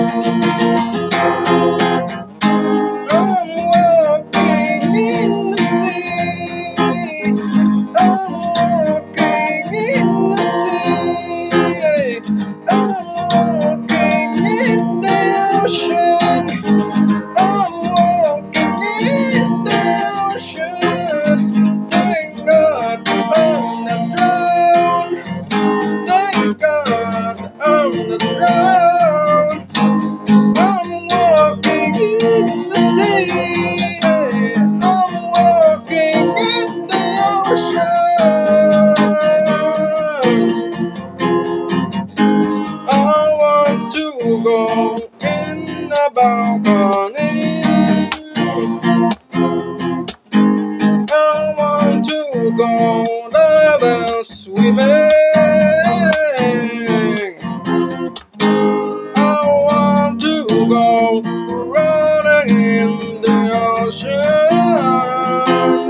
walking in the sea. I'm walking in the sea. I'm walking in the ocean. I'm walking in the ocean. Thank God I'm not drowned. Thank God I'm not drowned. I'm walking in the sea. I'm walking in the ocean. I want to go in the balcony. I want to go diving, swimming. I want to go running in the ocean.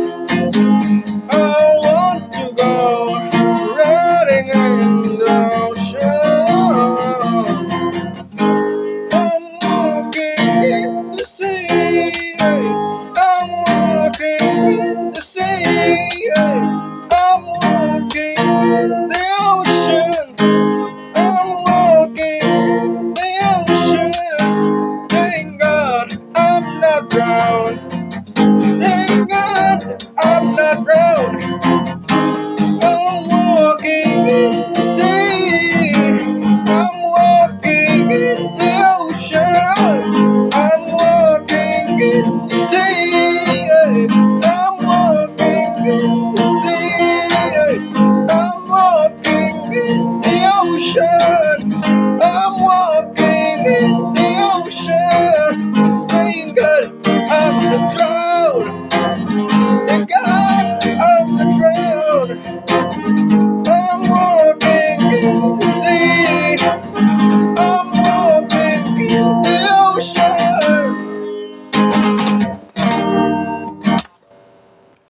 I want to go running in the ocean. I'm walking in the sea. I'm walking in the sea. I'm walking in the ocean. I'm walking the ocean. Thank God I'm not drowned. Thank God I'm not drowned. I'm walking in the sea. I'm walking in the ocean. I'm walking in the sea. I'm walking in the sea. I'm walking in the ocean. I'm walking in the ocean. Thank God I'm not drowned. Thank God I'm not drowned.